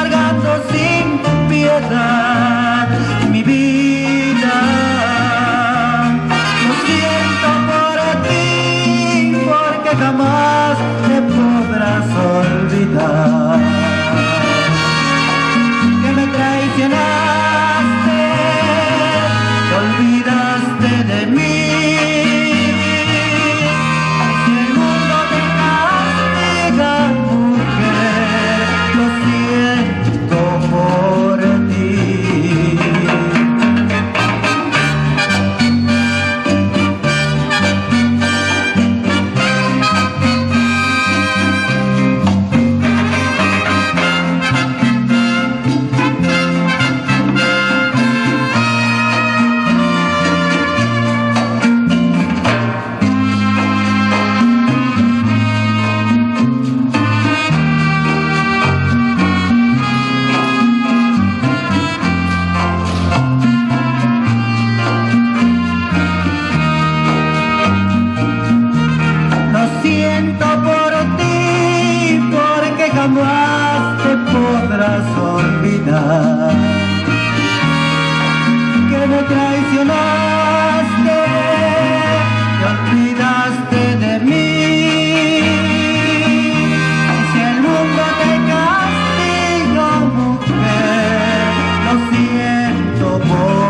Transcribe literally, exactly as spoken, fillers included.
amargando sin piedad mi vida. Lo siento por ti, porque jamás te podrás olvidar que me traicionaste, te olvidaste de mí. Jamás te podrás olvidar que me traicionaste, te olvidaste de mí. Y si el mundo te castiga, mujer, lo siento por